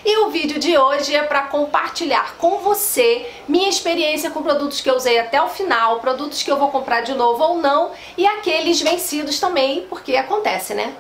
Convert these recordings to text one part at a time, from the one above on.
E o vídeo de hoje é para compartilhar com você minha experiência com produtos que eu usei até o final, produtos que eu vou comprar de novo ou não, e aqueles vencidos também, porque acontece, né?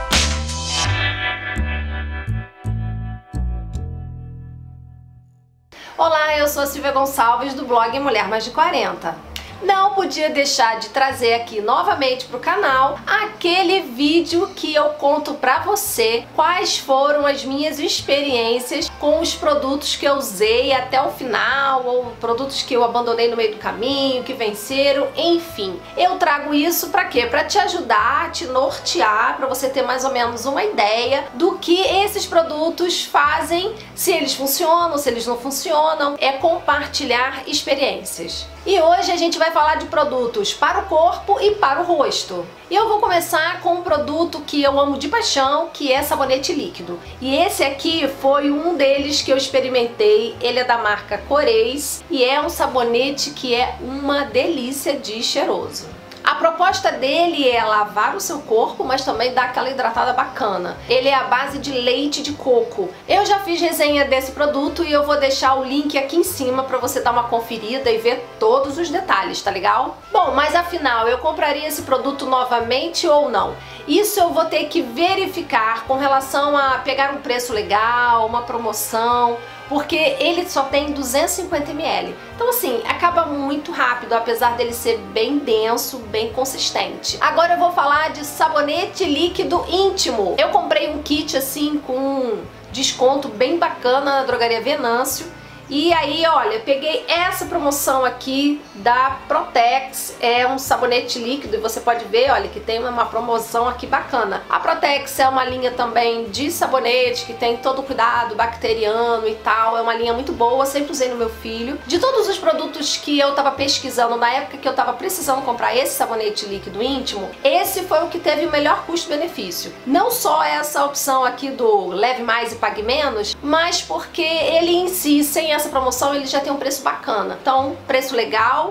Olá, eu sou a Silvia Gonçalves do blog Mulher Mais de 40. Não podia deixar de trazer aqui novamente para o canal aquele vídeo que eu conto para você quais foram as minhas experiências com os produtos que eu usei até o final, ou produtos que eu abandonei no meio do caminho, que venceram, enfim. Eu trago isso para quê? Para te ajudar, te nortear, para você ter mais ou menos uma ideia do que esses produtos fazem, se eles funcionam, se eles não funcionam, é compartilhar experiências. E hoje a gente vai falar de produtos para o corpo e para o rosto. E eu vou começar com um produto que eu amo de paixão, que é sabonete líquido. E esse aqui foi um deles que eu experimentei. Ele é da marca Corês e é um sabonete que é uma delícia de cheiroso. A proposta dele é lavar o seu corpo, mas também dar aquela hidratada bacana. Ele é à base de leite de coco. Eu já fiz resenha desse produto e eu vou deixar o link aqui em cima para você dar uma conferida e ver todos os detalhes, tá legal? Bom, mas afinal, eu compraria esse produto novamente ou não? Isso eu vou ter que verificar com relação a pegar um preço legal, uma promoção, porque ele só tem 250 ml. Então assim, acaba muito rápido, apesar dele ser bem denso, bem consistente. Agora eu vou falar de sabonete líquido íntimo. Eu comprei um kit assim com um desconto bem bacana na Drogaria Venâncio. E aí, olha, peguei essa promoção aqui da Protex, é um sabonete líquido e você pode ver, olha, que tem uma promoção aqui bacana. A Protex é uma linha também de sabonete que tem todo o cuidado bacteriano e tal, é uma linha muito boa, sempre usei no meu filho. De todos os produtos que eu tava pesquisando na época que eu tava precisando comprar esse sabonete líquido íntimo, esse foi o que teve o melhor custo-benefício. Não só essa opção aqui do leve mais e pague menos, mas porque ele em si, sem essa promoção, ele já tem um preço bacana. Então, preço legal,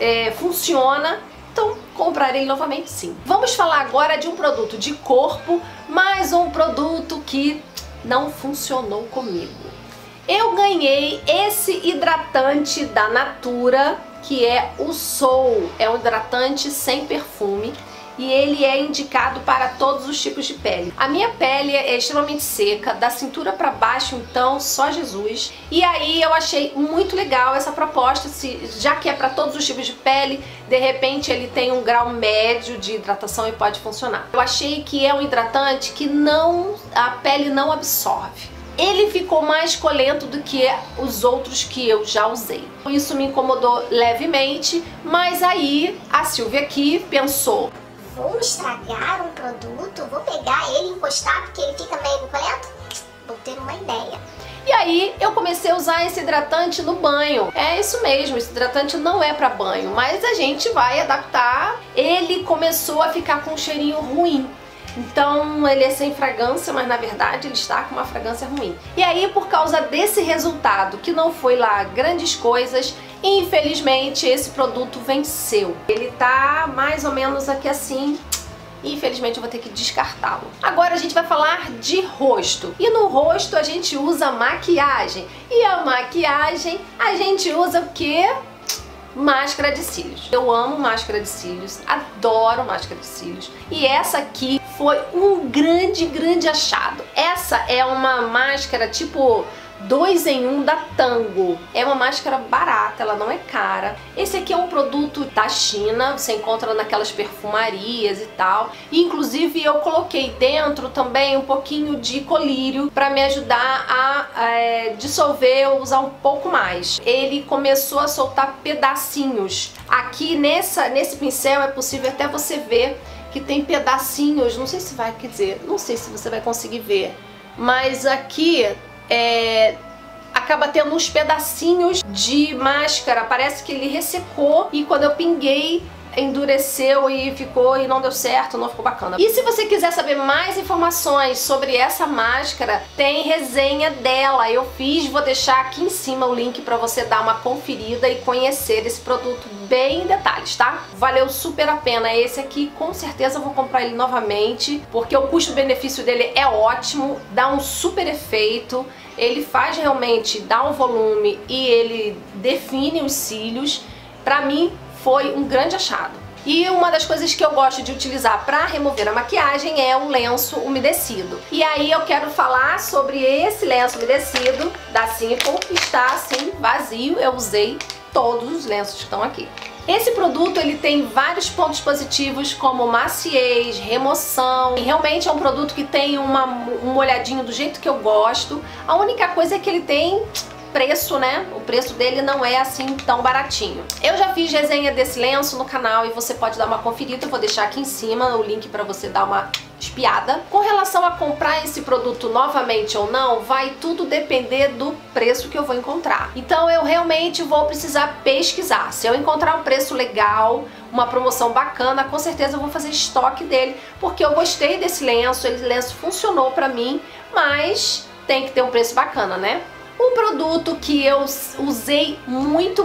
funciona, então comprarei novamente sim. Vamos falar agora de um produto de corpo, mais um produto que não funcionou comigo. Eu ganhei esse hidratante da Natura, que é o Soul, é um hidratante sem perfume. E ele é indicado para todos os tipos de pele. A minha pele é extremamente seca, da cintura para baixo, então só Jesus. E aí eu achei muito legal essa proposta, já que é para todos os tipos de pele, de repente ele tem um grau médio de hidratação e pode funcionar. Eu achei que é um hidratante que a pele não absorve. Ele ficou mais colento do que os outros que eu já usei. Isso me incomodou levemente, mas aí a Silvia aqui pensou: vou estragar um produto, vou pegar ele e encostar porque ele fica meio colento? Vou ter uma ideia. E aí eu comecei a usar esse hidratante no banho. É isso mesmo, esse hidratante não é para banho, mas a gente vai adaptar. Ele começou a ficar com um cheirinho ruim. Então ele é sem fragrância, mas na verdade ele está com uma fragrância ruim. E aí, por causa desse resultado, que não foi lá grandes coisas, infelizmente esse produto venceu. Ele tá mais ou menos aqui assim. Infelizmente eu vou ter que descartá-lo. Agora a gente vai falar de rosto. E no rosto a gente usa maquiagem. E a maquiagem a gente usa o quê? Máscara de cílios. Eu amo máscara de cílios, adoro máscara de cílios. E essa aqui foi um grande achado. Essa é uma máscara tipo 2 em 1 da Tango. É uma máscara barata, ela não é cara. Esse aqui é um produto da China, você encontra naquelas perfumarias e tal. E, inclusive eu coloquei dentro também um pouquinho de colírio para me ajudar a dissolver ou usar um pouco mais. Ele começou a soltar pedacinhos. Aqui nesse pincel é possível até você ver que tem pedacinhos, não sei se vai, quer dizer, não sei se você vai conseguir ver, mas aqui acaba tendo uns pedacinhos de máscara, parece que ele ressecou e quando eu pinguei endureceu e não deu certo, não ficou bacana. E se você quiser saber mais informações sobre essa máscara, tem resenha dela, eu fiz, vou deixar aqui em cima o link para você dar uma conferida e conhecer esse produto bem em detalhes, tá? Valeu super a pena. Esse aqui com certeza eu vou comprar ele novamente, porque o custo-benefício dele é ótimo, dá um super efeito. ele faz realmente dar um volume e ele define os cílios. Pra mim foi um grande achado. E uma das coisas que eu gosto de utilizar para remover a maquiagem é o lenço umedecido. E aí eu quero falar sobre esse lenço umedecido da Simple, que está assim vazio. Eu usei todos os lenços que estão aqui. Esse produto ele tem vários pontos positivos, como maciez, remoção. E realmente é um produto que tem um molhadinho do jeito que eu gosto. A única coisa é que ele tem preço, né? O preço dele não é assim tão baratinho. Eu já fiz resenha desse lenço no canal e você pode dar uma conferida. Eu vou deixar aqui em cima o link para você dar uma espiada. Com relação a comprar esse produto novamente ou não, vai tudo depender do preço que eu vou encontrar. Então eu realmente vou precisar pesquisar. Se eu encontrar um preço legal, uma promoção bacana, com certeza eu vou fazer estoque dele, porque eu gostei desse lenço, esse lenço funcionou pra mim, mas tem que ter um preço bacana, né? Um produto que eu usei muito,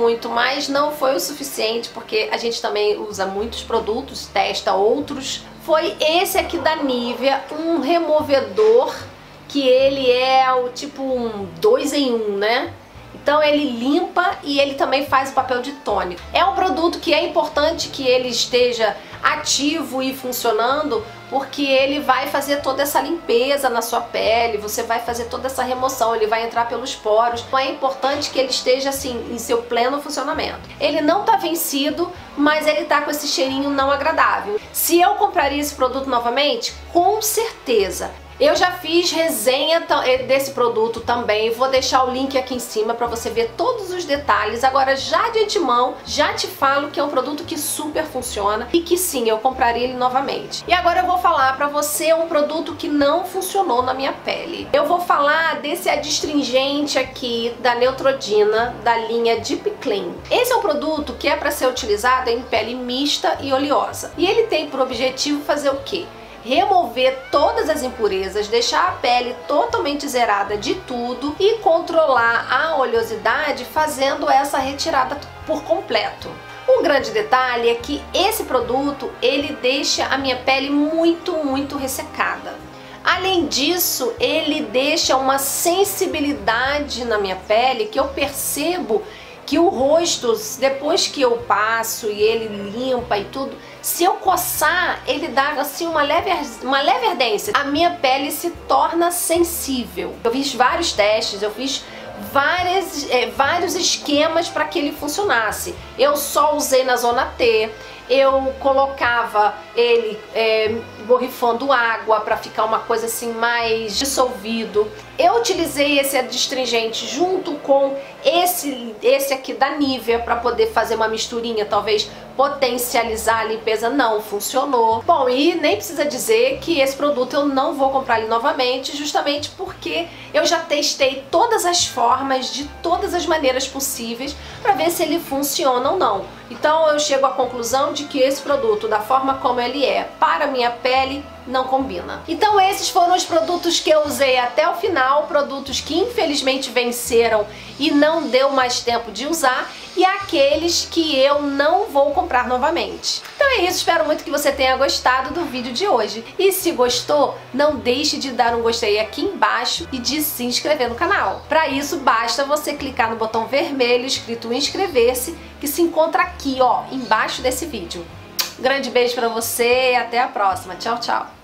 mas não foi o suficiente, porque a gente também usa muitos produtos, testa outros, foi esse aqui da Nivea, um removedor que ele é o tipo um 2 em 1, né? Então ele limpa e ele também faz o papel de tônico. É um produto que é importante que ele esteja ativo e funcionando, porque ele vai fazer toda essa limpeza na sua pele, você vai fazer toda essa remoção, ele vai entrar pelos poros. Então é importante que ele esteja assim em seu pleno funcionamento. Ele não tá vencido, mas ele tá com esse cheirinho não agradável. Se eu compraria esse produto novamente, com certeza. Eu já fiz resenha desse produto também, vou deixar o link aqui em cima para você ver todos os detalhes. Agora já de antemão, já te falo que é um produto que super funciona e que sim, eu compraria ele novamente. E agora eu vou falar para você um produto que não funcionou na minha pele. Eu vou falar desse adstringente aqui da Neutrogena, da linha Deep Clean. Esse é um produto que é para ser utilizado em pele mista e oleosa. E ele tem por objetivo fazer o quê? Remover todas as impurezas, deixar a pele totalmente zerada de tudo e controlar a oleosidade fazendo essa retirada por completo. Um grande detalhe é que esse produto ele deixa a minha pele muito ressecada. Além disso, ele deixa uma sensibilidade na minha pele que eu percebo que o rosto, depois que eu passo e ele limpa e tudo, se eu coçar, ele dá assim uma leve ardência. A minha pele se torna sensível. Eu fiz vários testes, eu fiz vários esquemas para que ele funcionasse. Eu só usei na zona T, eu colocava ele borrifando água para ficar uma coisa assim mais dissolvido. Eu utilizei esse adstringente junto com esse aqui da Nivea para poder fazer uma misturinha, talvez potencializar a limpeza. Não funcionou. Bom, e nem precisa dizer que esse produto eu não vou comprar ele novamente, justamente porque eu já testei todas as formas, de todas as maneiras possíveis, para ver se ele funciona ou não. Então eu chego à conclusão de que esse produto, da forma como ele é, para a minha pele, não combina. Então esses foram os produtos que eu usei até o final, produtos que infelizmente venceram e não deu mais tempo de usar, e aqueles que eu não vou comprar novamente. Então é isso, espero muito que você tenha gostado do vídeo de hoje. E se gostou, não deixe de dar um gostei aqui embaixo e de se inscrever no canal. Para isso, basta você clicar no botão vermelho escrito inscrever-se, que se encontra aqui, ó, embaixo desse vídeo. Um grande beijo pra você e até a próxima. Tchau, tchau!